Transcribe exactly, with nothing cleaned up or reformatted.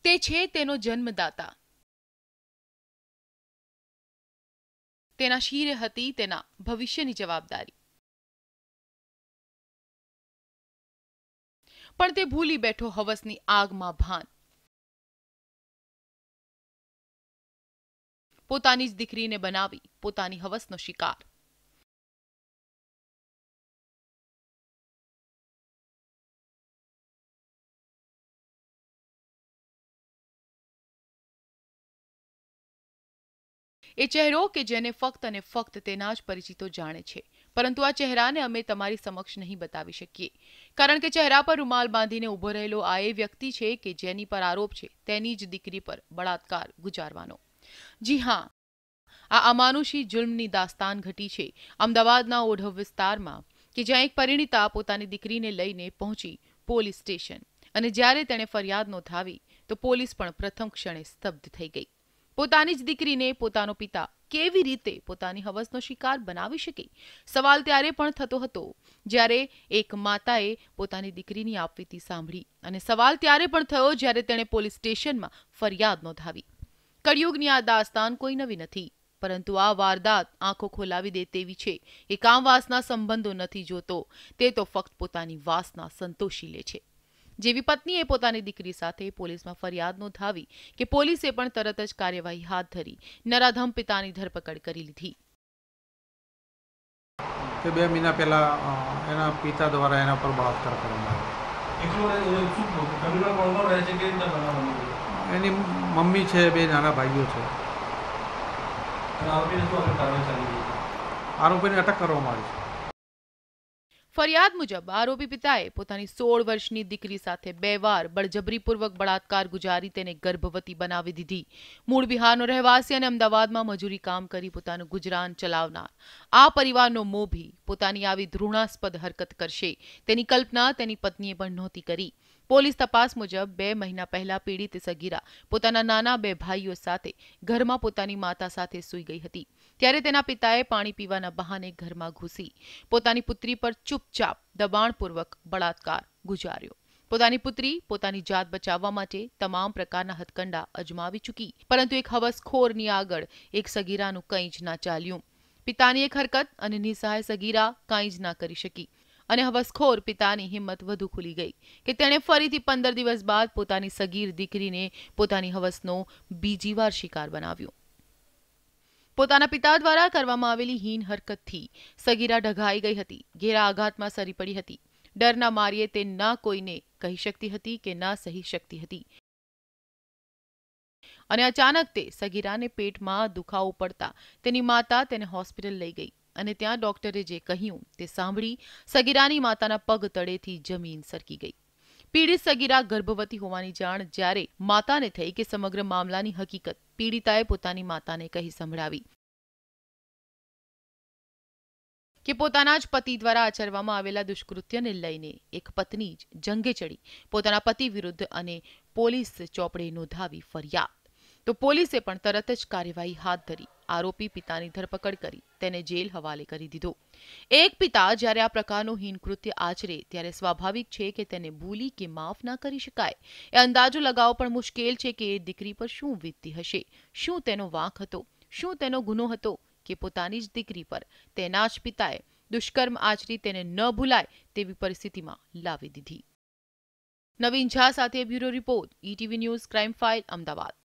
તે છે તેનો જન્મદાતા. તેના શિરે હતી તેના ભવિષ્યની જવાબદારી. પણ તે ભૂલી બેઠો હવસની આગમાં ભાન. પોતાની જ દીકરીને બનાવી પોતાની હવસનો શિકાર. એ ચહેરો કે જેને ફક્ત અને ફક્ત તેના જ પરિચિતો જાણે છે, પરંતુ આ ચહેરાને અમે તમારી સમક્ષ નહીં બતાવી શકીએ, કારણ કે ચહેરા પર રૂમાલ બાંધીને ઊભો રહેલો આ એ વ્યક્તિ છે કે જેની પર આરોપ છે તેની જ દીકરી પર બળાત્કાર ગુજારવાનો. જી હા, આ અમાનુષી જુલ્મની દાસ્તાન ઘટી છે અમદાવાદના ઓઢવ વિસ્તારમાં, કે જ્યાં એક પરિણીતા પોતાની દીકરીને લઈને પહોંચી પોલીસ સ્ટેશન, અને જ્યારે તેણે ફરિયાદ નોંધાવી તો પોલીસ પણ પ્રથમ ક્ષણે સ્તબ્ધ થઈ ગઈ. પોતાની જ દીકરીને પોતાનો પિતા કેવી રીતે પોતાની હવસનો શિકાર બનાવી શકે? સવાલ ત્યારે પણ થતો હતો જ્યારે એક માતાએ પોતાની દીકરીની આપવીતી સાંભળી, અને સવાલ ત્યારે પણ થયો જ્યારે તેણે પોલીસ સ્ટેશનમાં ફરિયાદ નોંધાવી. કળિયુગની આ દાસ્તાન કોઈ નવી નથી, પરંતુ આ વારદાત આંખો ખોલાવી દે તેવી છે. એ કામવાસના સંબંધો નથી જોતો, તે તો ફક્ત પોતાની વાસના સંતોષી લે છે. જેવી પત્નીએ પોતાની દીકરી સાથે પોલીસમાં ફરિયાદ નોંધાવી કે પોલીસે પણ તરત જ કાર્યવાહી હાથ ધરી નરાધમ પિતાની ધરપકડ કરી લીધી. તે બે મહિના પહેલા એના પિતા દ્વારા એના પર બળાત્કાર કરવામાં આવ્યો. એની મમ્મી છે, બે નાના ભાઈઓ છે. આરોપીને અટક કરવામાં આવી છે. ફરિયાદ મુજબ આરોપી પિતાએ પોતાની સોળ વર્ષની દીકરી સાથે બે વાર બળજબરીપૂર્વક બળાત્કાર ગુજારી તેને ગર્ભવતી બનાવી દીધી. મૂળ બિહારનો રહેવાસી અને અમદાવાદમાં મજૂરી કામ કરી પોતાનું ગુજરાન ચલાવનાર આ પરિવારનો મોભી પોતાની આવી ધૃણાસ્પદ હરકત કરશે તેની કલ્પના તેની પત્નીએ પણ નહોતી કરી. પોલીસ તપાસ મુજબ બે મહિના પહેલા પીડિત સગીરા પોતાના નાના બે ભાઈઓ સાથે ઘરમાં પોતાની માતા સાથે સૂઈ ગઈ હતી. ત્યારે તેના પિતાએ પાણી પીવાના બહાને ઘરમાં ઘૂસી પોતાની પુત્રી પર ચૂપચાપ દબાણપૂર્વક બળાત્કાર ગુજાર્યો. પોતાની પુત્રી પોતાની જાત બચાવવા માટે તમામ પ્રકારના હથકંડા અજમાવી ચૂકી, પરંતુ એક હવસખોરની આગળ એક સગીરાનું કંઈ જ ના ચાલ્યું. પિતાની એક હરકત અને નિસહાય સગીરા કંઈ જ ના કરી શકી, અને હવસખોર પિતાની હિંમત વધુ ખુલી ગઈ કે તેણે ફરીથી પંદર દિવસ બાદ પોતાની સગીર દીકરીને પોતાની હવસનો બીજી વાર શિકાર બનાવ્યો. પોતાના પિતા દ્વારા કરવામાં આવેલી હીન હરકતથી સગીરા ઢગાઈ ગઈ હતી, ઘેરા આઘાતમાં સરી પડી હતી. ડરના માર્યે તે ના કોઈને કહી શકતી હતી કે ના સહી શકતી હતી, અને અચાનક તે સગીરાને પેટમાં દુખાવો પડતા તેની માતા તેને હોસ્પિટલ લઈ ગઈ, અને ત્યાં ડોક્ટરે જે કહ્યું તે સાંભળી સગીરાની માતાના પગ તળેથી જમીન સરકી ગઈ. પીડિત સગીરા ગર્ભવતી હોવાની જાણ જ્યારે માતાને થઈ કે સમગ્ર મામલાની હકીકત પીડિતાએ પોતાની માતાને કહી સંભળાવી કે પોતાના જ પતિ દ્વારા આચરવામાં આવેલા દુષ્કૃત્યને લઈને એક પત્ની જ જંગે ચડી પોતાના પતિ વિરુદ્ધ અને પોલીસ ચોપડે નોંધાવી ફરિયાદ. તો પોલીસે પણ તરત જ કાર્યવાહી હાથ ધરી આરોપી પિતાની ધરપકડ કરી તેને જેલ હવાલે કરી દીધો. એક પિતા જ્યારે આ પ્રકારનું હીન કૃત્ય આચરે ત્યારે સ્વાભાવિક છે કે તેને ભૂલી કે માફ ના કરી શકાય. એ અંદાજો લગાવવો પણ મુશ્કેલ છે કે એ દીકરી પર શું વીતતી હશે. શું તેનો વાંક હતો? શું તેનો ગુનો હતો કે પોતાની જ દીકરી પર તેના જ પિતાએ દુષ્કર્મ આચરી તેને ન ભૂલાય તેવી પરિસ્થિતિમાં લાવી દીધી. નવીન ઝા સાથે bureau report, ETV news crime file, Ahmedabad.